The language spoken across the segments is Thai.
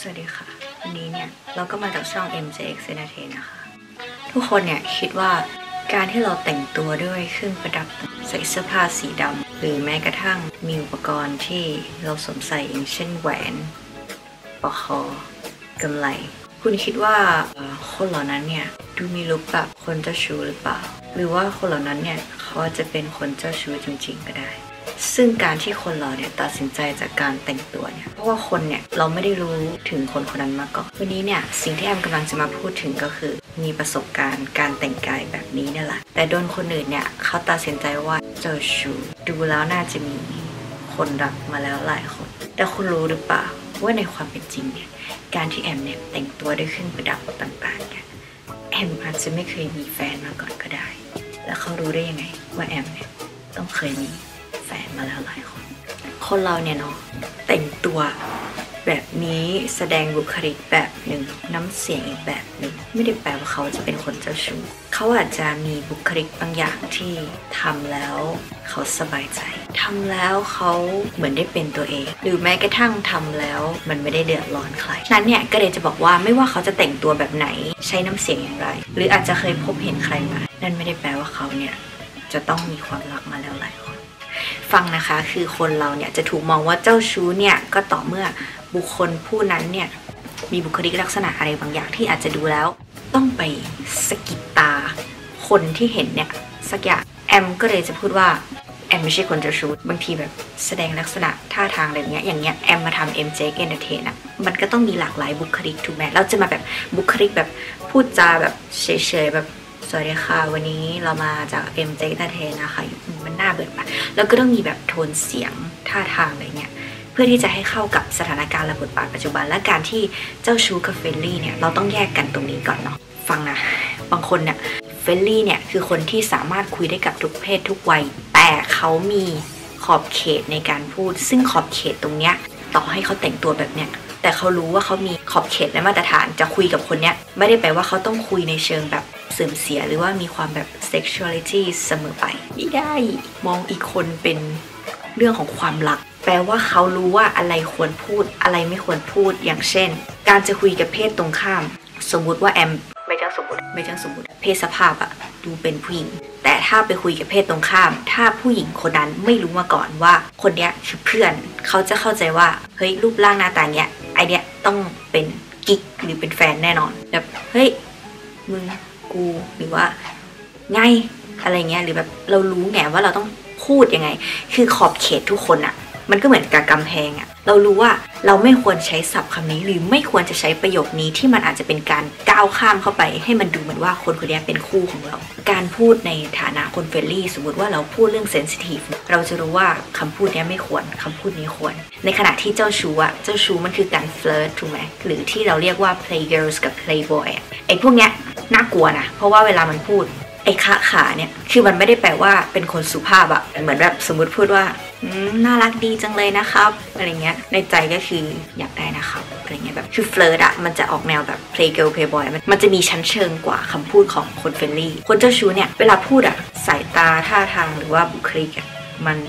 วัสดีค่ะวันนี้เนี่ยเราก็มาจากช่อง MJX Entertain นะคะทุกคนเนี่ยคิดว่าการที่เราแต่งตัวด้วยเครื่องประดับใส่เสื้อผ้าสีดำหรือแม้กระทั่งมีอุปกรณ์ที่เราสวมใส่อย่างเช่นแหวนปลอกคอกำไลคุณคิดว่าคนเหล่านั้นเนี่ยดูมีลุคแบบคนเจ้าชู้หรือเปล่าหรือว่าคนเหล่านั้นเนี่ยเขาจะเป็นคนเจ้าชู้จริงๆก็ได้ซึ่งการที่คนเราเนี่ยตัดสินใจจากการแต่งตัวเนี่ยเพราะว่าคนเนี่ยเราไม่ได้รู้ถึงคนคนนั้นมาก่อนวันนี้เนี่ยสิ่งที่แอมกำลังจะมาพูดถึงก็คือมีประสบการณ์การแต่งกายแบบนี้นี่แหละแต่โดนคนอื่นเนี่ยเขาตัดสินใจว่าเจ้าชู้ดูแล้วน่าจะมีคนรักมาแล้วหลายคนแต่คุณรู้หรือเปล่าว่าในความเป็นจริงเนี่ยการที่แอมเนี่ยแต่งตัวด้วยเครื่องประดับต่างๆเนี่ยแอมอาจจะไม่เคยมีแฟนมาก่อนก็ได้แล้วเขารู้ได้ยังไงว่าแอมเนี่ยต้องเคยมีแฟนมาแล้วหลายคนคนเราเนี่ยเนาะแต่งตัวแบบนี้แสดงบุคลิกแบบหนึ่งน้ำเสียงอีกแบบหนึ่งไม่ได้แปลว่าเขาจะเป็นคนเจ้าชู้เขาอาจจะมีบุคลิกบางอย่างที่ทำแล้วเขาสบายใจทำแล้วเขาเหมือนได้เป็นตัวเองหรือแม้กระทั่งทำแล้วมันไม่ได้เดือดร้อนใครนั้นเนี่ยก็เลยจะบอกว่าไม่ว่าเขาจะแต่งตัวแบบไหนใช้น้ำเสียงอย่างไรหรืออาจจะเคยพบเห็นใครมานั่นไม่ได้แปลว่าเขาเนี่ยจะต้องมีความรักมาแล้วหลายคนฟังนะคะคือคนเราเนี่ยจะถูกมองว่าเจ้าชู้เนี่ยก็ต่อเมื่อบุคคลผู้นั้นเนี่ยมีบุคลิกลักษณะอะไรบางอย่างที่อาจจะดูแล้วต้องไปสะกิดตาคนที่เห็นเนี่ยสักอย่างแอมก็เลยจะพูดว่าแอมไม่ใช่คนเจ้าชู้บางทีแบบแสดงลักษณะท่าทางอะไรเงี้ยอย่างเงี้ยแอมมาทำ MJX Entertain อะมันก็ต้องมีหลากหลายบุคลิกถูกไหมเราจะมาแบบบุคลิกแบบพูดจาแบบเฉยๆแบบสวัสดีค่ะวันนี้เรามาจาก MJX Entertain นะคะมันน่าเบื่อปะแล้วก็ต้องมีแบบโทนเสียงท่าทางอะไรเงี้ยเพื่อที่จะให้เข้ากับสถานการณ์และบทบาทปัจจุบันและการที่เจ้าชู้กับเฟรนลี่เนี่ยเราต้องแยกกันตรงนี้ก่อนเนาะฟังนะบางคนเนี่ยเฟรนลี่เนี่ยคือคนที่สามารถคุยได้กับทุกเพศทุกวัยแต่เขามีขอบเขตในการพูดซึ่งขอบเขตตรงเนี้ยต่อให้เขาแต่งตัวแบบเนี้ยแต่เขารู้ว่าเขามีขอบเขตและมาตรฐานจะคุยกับคนเนี้ยไม่ได้แปลว่าเขาต้องคุยในเชิงแบบเสื่อมเสียหรือว่ามีความแบบ sexuality เสมอไปไม่ได้มองอีกคนเป็นเรื่องของความรักแปลว่าเขารู้ว่าอะไรควรพูดอะไรไม่ควรพูดอย่างเช่นการจะคุยกับเพศตรงข้ามสมมุติว่าแอมไม่ใช่สมมติเพศสภาพอะดูเป็นผู้หญิงแต่ถ้าไปคุยกับเพศตรงข้ามถ้าผู้หญิงคนนั้นไม่รู้มาก่อนว่าคนเนี้ยคือเพื่อนเขาจะเข้าใจว่าเฮ้ยรูปร่างหน้าตาเนี้ยไอเนี้ยต้องเป็นกิ๊กหรือเป็นแฟนแน่นอนแบบเฮ้ยมึงกูหรือว่าไงอะไรเงี้ยหรือแบบเรารู้ไงว่าเราต้องพูดยังไงคือขอบเขตทุกคนอะมันก็เหมือนกับกำแพงอะเรารู้ว่าเราไม่ควรใช้ศัพท์คำนี้หรือไม่ควรจะใช้ประโยคนี้ที่มันอาจจะเป็นการก้าวข้ามเข้าไปให้มันดูเหมือนว่าคนคนนี้เป็นคู่ของเราการพูดในฐานะคนเฟรนลี่สมมติว่าเราพูดเรื่องเซนซิทีฟเราจะรู้ว่าคำพูดนี้ไม่ควรคำพูดนี้ควรในขณะที่เจ้าชู้อะเจ้าชู้มันคือการเฟลิร์ตถูกไหมหรือที่เราเรียกว่า play girls กับ play boy ไอ้พวกเนี้ยน่ากลัวนะเพราะว่าเวลามันพูดไอ้ขาเนี่ยคือมันไม่ได้แปลว่าเป็นคนสุภาพอะเหมือนแบบสมมติพูดว่าน่ารักดีจังเลยนะครับอะไรเงี้ยในใจก็คืออยากได้นะครับอะไรเงี้ยแบบคือเฟลิร์ตอะมันจะออกแนวแบบ play girl play boy มันจะมีชั้นเชิงกว่าคำพูดของคนเฟรนลี่คนเจ้าชู้เนี่ยเวลาพูดอะสายตาท่าทางหรือว่าบุคลิกอะมัน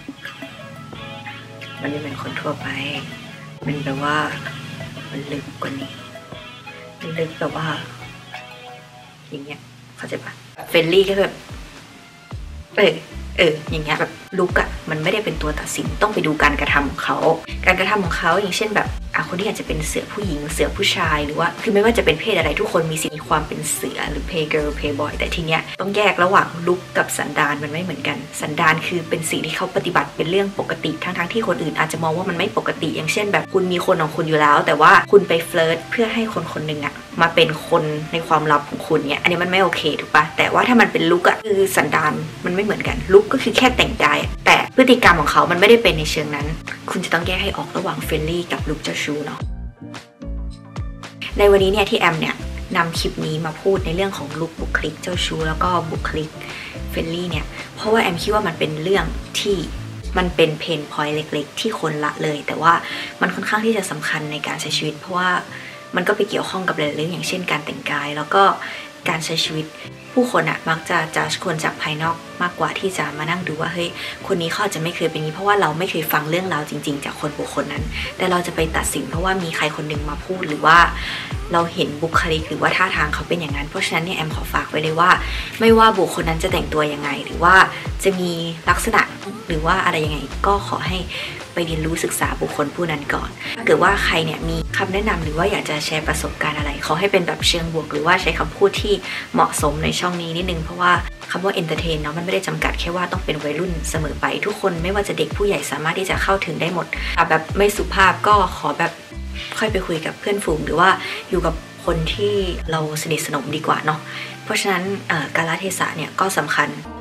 ไม่เป็นคนทั่วไปมันแปลว่ามันลึกกว่านี้มันลึกแบบว่าอย่างเงี้ยเข้าใจปะเฟรนลี่ก็แบบอย่างเงี้ยแบบลุกอะมันไม่ได้เป็นตัวตัดสินต้องไปดูการกระทำของเขาอย่างเช่นแบบคนที่อาจจะเป็นเสือผู้หญิงเสือผู้ชายหรือว่าคือไม่ว่าจะเป็นเพศอะไรทุกคนมีสิทธิ์มีความเป็นเสือหรือเพย์เกิร์ลเพย์บอยแต่ทีเนี้ยต้องแยกระหว่างลุกกับสันดานมันไม่เหมือนกันสันดานคือเป็นสิ่งที่เขาปฏิบัติเป็นเรื่องปกติทั้งที่คนอื่นอาจจะมองว่ามันไม่ปกติอย่างเช่นแบบคุณมีคนของคุณอยู่แล้วแต่ว่าคุณไปเฟลิร์ตเพื่อให้คนคนหนึ่งอะมาเป็นคนในความลับของคุณเนี่ยอันนี้มันไม่โอเคถูกปะแต่ว่าถ้ามันเป็นลุกอะคือสันดานมันไม่เหมือนกันลุกก็คือแค่แต่งกายแต่พฤติกรรมของเขามันไม่ได้เป็นในเชิงนั้นคุณจะต้องแยกให้ออกระหว่างเฟรนลี่กับลุกเจ้าชู้เนาะในวันนี้เนี่ยที่แอมเนี่ยนำคลิปนี้มาพูดในเรื่องของลุคบุคลิกเจ้าชู้แล้วก็บุคลิกเฟรนลี่เนี่ยเพราะว่าแอมคิดว่ามันเป็นเรื่องที่มันเป็นเพนพอยต์เล็กๆที่คนละเลยแต่ว่ามันค่อนข้างที่จะสำคัญในการใช้ชีวิตเพราะว่ามันก็ไปเกี่ยวข้องกับหลายๆเรื่องอย่างเช่นการแต่งกายแล้วก็การใช้ชีวิตผู้คนอะมักจะจัดคนจากภายนอกมากกว่าที่จะมานั่งดูว่าเฮ้ยคนนี้เขาจะไม่เคยเป็นนี้เพราะว่าเราไม่เคยฟังเรื่องราวจริงๆจากคนบุคคลนั้นแต่เราจะไปตัดสินเพราะว่ามีใครคนหนึ่งมาพูดหรือว่าเราเห็นบุคลิกหรือว่าท่าทางเขาเป็นอย่างนั้นเพราะฉะนั้นเนี่ยแอมขอฝากไว้เลยว่าไม่ว่าบุคคลนั้นจะแต่งตัวยังไงหรือว่าจะมีลักษณะหรือว่าอะไรยังไงก็ขอให้ไปเรียนรู้ศึกษาบุคคลผู้นั้นก่อนถ้าเกิดว่าใครเนี่ยมีคำแนะนำหรือว่าอยากจะแชร์ประสบการณ์อะไรขอให้เป็นแบบเชิงบวกหรือว่าใช้คำพูดที่เหมาะสมในช่องนี้นิดนึงเพราะว่าคำว่า entertain เนาะมันไม่ได้จำกัดแค่ว่าต้องเป็นวัยรุ่นเสมอไปทุกคนไม่ว่าจะเด็กผู้ใหญ่สามารถที่จะเข้าถึงได้หมดแบบไม่สุภาพก็ขอแบบค่อยไปคุยกับเพื่อนฝูงหรือว่าอยู่กับคนที่เราสนิทสนมดีกว่าเนาะเพราะฉะนั้นกาลเทศะเนี่ยก็สำคัญ